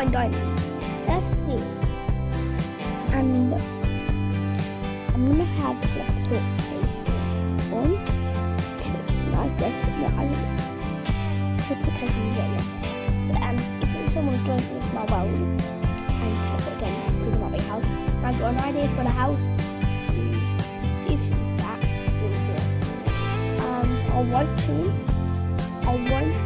find diamonds. That's clear. And I'm gonna have teleportation on. I get it. No, I don't. Teleportation is right. If someone joins into my world and teleport again to my big house, I've got an idea for the house. See if that will do it. I want